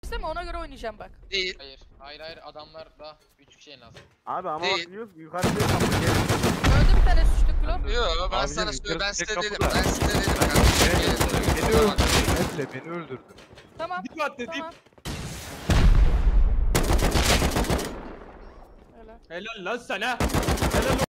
mi ona göre oynayacağım bak. Değil. Hayır adamlar da 3 kişi en az. Abi ama Değil. bak diyoruz ki yukarıda Öldü bir tane suçluk blok. Yo ben Abi sana dedim, söylüyorum. Ben tek size dedim. kapıda. Ben size dedim. Kardeşim, Beni gelin. öldürdü. Emre beni öldürdü. Tamam. Dip at dedim. Tamam. Öyle. Helal lan sana. Helal